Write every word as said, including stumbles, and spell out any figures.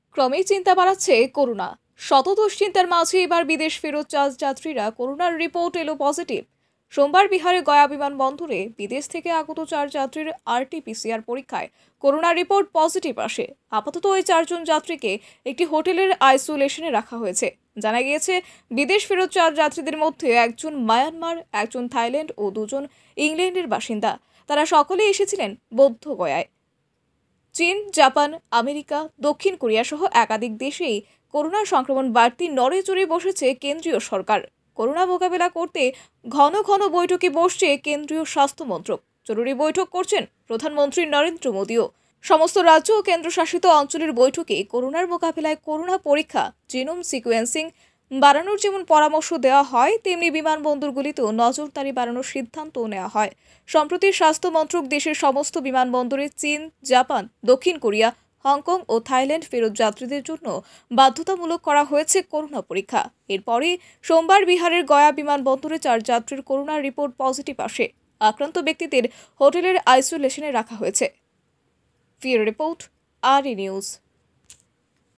ক্রমেই চিন্তা বাড়াচ্ছে করোনা। শত দুশ্চিন্তার মাঝে এবার বিদেশ ফেরত চার যাত্রীরা করোনার রিপোর্ট এলো পজিটিভ। সোমবার বিহারে গয়া বিমানবন্দরে বিদেশ থেকে আগত চার যাত্রীর আরটিপিসিআর পরীক্ষায় করোনা রিপোর্ট পজিটিভ আসে। আপাতত ওই চারজন যাত্রীকে একটি হোটেলের আইসোলেশনে রাখা হয়েছে। জানা গিয়েছে, বিদেশ ফেরত চার যাত্রীদের মধ্যে একজন মায়ানমার, একজন থাইল্যান্ড ও দুজন ইংল্যান্ডের বাসিন্দা। তারা সকলেই এসেছিলেন বৌদ্ধগয়ায়। চীন, জাপান, আমেরিকা, দক্ষিণ কোরিয়া সহ একাধিক দেশেই করোনা সংক্রমণ বাড়তি নড়েচড়ে বসেছে কেন্দ্রীয় সরকার। করোনা মোকাবেলা করতে ঘন ঘন বৈঠকে বসছে কেন্দ্রীয় স্বাস্থ্য মন্ত্রক। জরুরি বৈঠক করছেন প্রধানমন্ত্রী নরেন্দ্র মোদীও। সমস্ত রাজ্য ও কেন্দ্রশাসিত অঞ্চলের বৈঠকে করোনার মোকাবিলায় করোনা পরীক্ষা, জিনোম সিকোয়েন্সিং বাড়ানোর যেমন পরামর্শ দেওয়া হয়, তেমনি বিমানবন্দরগুলিতেও নজরদারি বাড়ানোর সিদ্ধান্তও নেওয়া হয়। সম্প্রতি স্বাস্থ্য মন্ত্রক দেশের সমস্ত বিমানবন্দরে চীন, জাপান, দক্ষিণ কোরিয়া, হংকং ও থাইল্যান্ড ফেরত যাত্রীদের জন্য বাধ্যতামূলক করা হয়েছে করোনা পরীক্ষা। এরপরই সোমবার বিহারের গয়া বিমানবন্দরে চার যাত্রীর করোনার রিপোর্ট পজিটিভ আসে। আক্রান্ত ব্যক্তিদের হোটেলের আইসোলেশনে রাখা হয়েছে। Bureau report, R E news.